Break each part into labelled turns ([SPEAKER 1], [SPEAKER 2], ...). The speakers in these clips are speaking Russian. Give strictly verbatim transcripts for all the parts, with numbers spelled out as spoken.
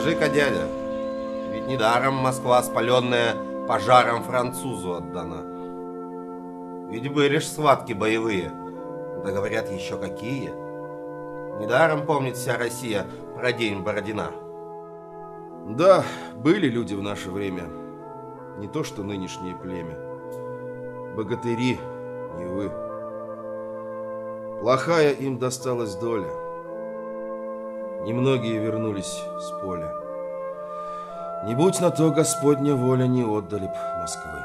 [SPEAKER 1] Скажи-ка, дядя, ведь недаром Москва, спаленная пожаром, французу отдана. Ведь были ж схватки боевые, да говорят, еще какие. Недаром помнит вся Россия про день Бородина.
[SPEAKER 2] Да, были люди в наше время, не то что нынешнее племя. Богатыри, не вы. Плохая им досталась доля. Немногие вернулись с поля. Не будь на то Господня воля, не отдали б Москвы.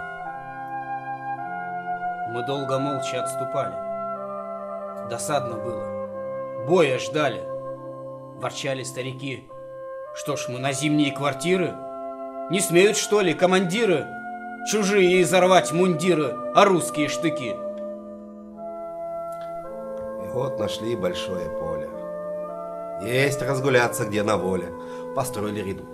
[SPEAKER 3] Мы долго молча отступали. Досадно было. Боя ждали. Ворчали старики. Что ж, мы на зимние квартиры? Не смеют, что ли, командиры чужие изорвать мундиры, а русские штыки?
[SPEAKER 1] И вот нашли большое поле. Есть разгуляться где на воле. Построили редут.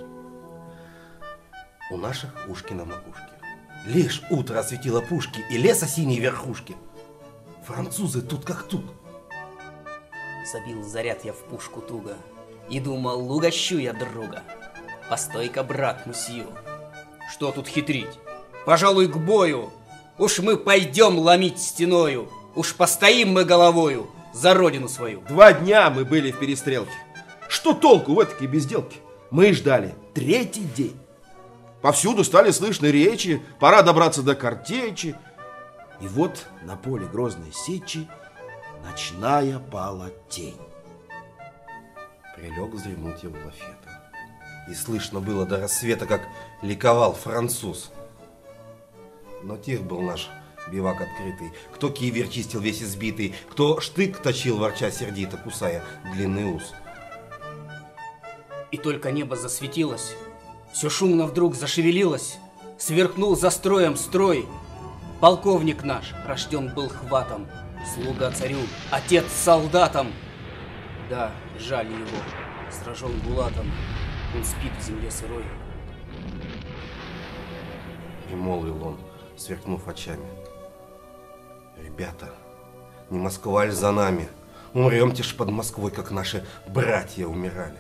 [SPEAKER 1] У наших ушки на макушке. Лишь утро осветило пушки и леса синие верхушки. Французы тут как тут.
[SPEAKER 3] Забил заряд я в пушку туго и думал, угощу я друга. Постой-ка, брат мусью, что тут хитрить? Пожалуй, к бою. Уж мы пойдем ломить стеною. Уж постоим мы головою за родину свою.
[SPEAKER 2] Два дня мы были в перестрелке. Что толку в этой безделке? Мы ждали третий день. Повсюду стали слышны речи, пора добраться до картечи. И вот на поле грозной сечи ночная пала тень.
[SPEAKER 1] Прилег вздремнуть я в лафета. И слышно было до рассвета, как ликовал француз. Но тих был наш бивак открытый. Кто кивер чистил весь избитый, кто штык точил, ворча сердито, кусая длинный ус.
[SPEAKER 3] И только небо засветилось, все шумно вдруг зашевелилось, сверкнул за строем строй. Полковник наш рожден был хватом, слуга царю, отец солдатам. Да, жаль его, сражен Булатом, он спит в земле сырой.
[SPEAKER 1] И молвил он, сверкнув очами: ребята, не Москва ль за нами? Умремте ж под Москвой, как наши братья умирали.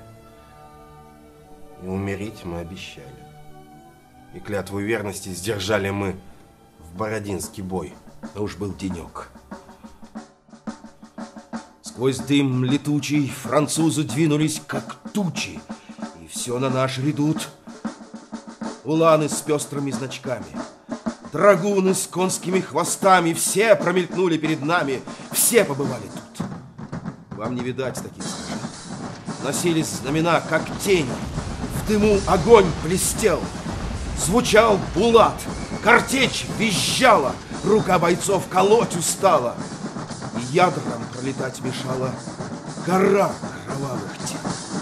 [SPEAKER 1] И умереть мы обещали. И клятву верности сдержали мы в Бородинский бой.
[SPEAKER 2] А уж был денек. Сквозь дым летучий французы двинулись, как тучи, и все на наш редут. Уланы с пестрыми значками, драгуны с конскими хвостами, все промелькнули перед нами, все побывали тут. Вам не видать таких сражений. Носились знамена, как тени, в дыму огонь блестел. Звучал булат, картечь визжала, рука бойцов колоть устала, и ядрам пролетать мешала гора кровавых тел.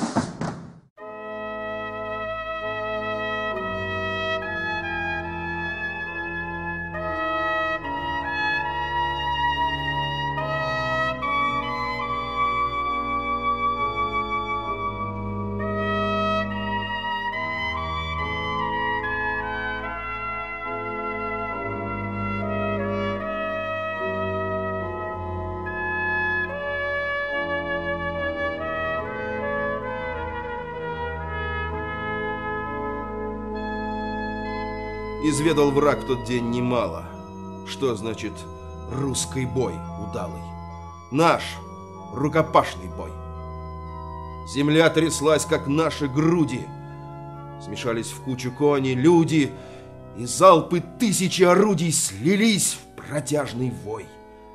[SPEAKER 2] Изведал враг в тот день немало. Что значит русский бой удалый? Наш рукопашный бой. Земля тряслась, как наши груди. Смешались в кучу кони, люди, и залпы тысячи орудий слились в протяжный вой.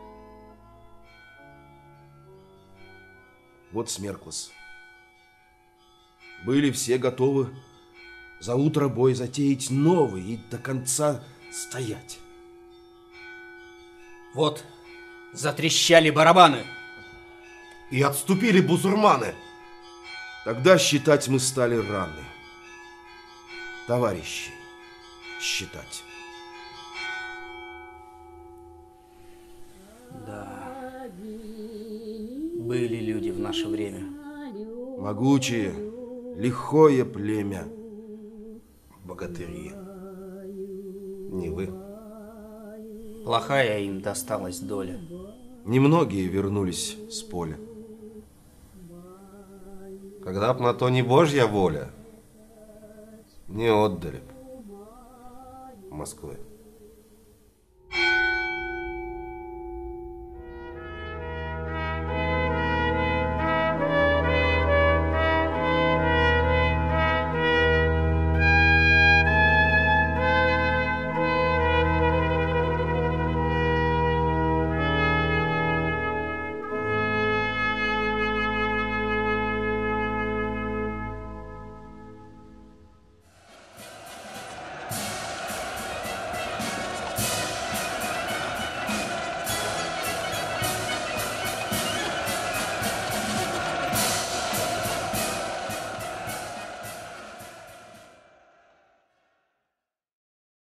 [SPEAKER 2] Вот смерклось. Были все готовы за утро бой затеять новый и до конца стоять.
[SPEAKER 3] Вот затрещали барабаны.
[SPEAKER 1] И отступили бузурманы.
[SPEAKER 2] Тогда считать мы стали раны. Товарищей считать.
[SPEAKER 3] Да, были люди в наше время.
[SPEAKER 2] Могучие, лихое племя.
[SPEAKER 1] Богатыри. Не вы.
[SPEAKER 3] Плохая им досталась доля.
[SPEAKER 2] Немногие вернулись с поля.
[SPEAKER 1] Когда б на то не Божья воля, не отдали б Москвы.